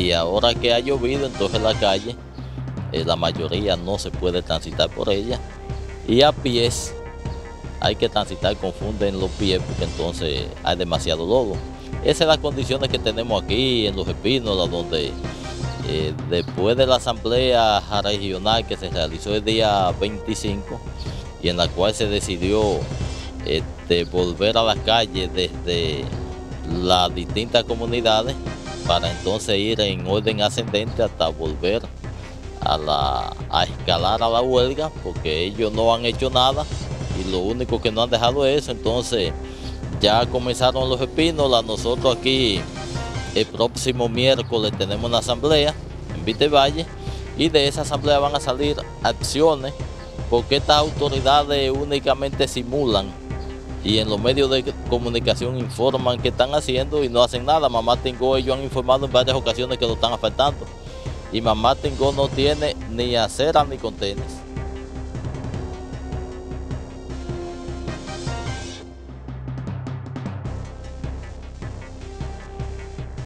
Y ahora que ha llovido, entonces la calle, la mayoría no se puede transitar por ella. Y a pies hay que transitar, confunden los pies porque entonces hay demasiado lodo. Esas son las condiciones que tenemos aquí en Los Espínolas, donde después de la asamblea regional que se realizó el día 25 y en la cual se decidió volver a las calles desde las distintas comunidades para entonces ir en orden ascendente hasta volver a escalar a la huelga, porque ellos no han hecho nada y lo único que no han dejado es eso. Entonces ya comenzaron Los Espínolas. Nosotros aquí el próximo miércoles tenemos una asamblea en Vitevalle y de esa asamblea van a salir acciones, porque estas autoridades únicamente simulan y en los medios de comunicación informan que están haciendo y no hacen nada. Mamá Tingó, ellos han informado en varias ocasiones que lo están afectando y Mamá Tingó no tiene ni acera ni contenes.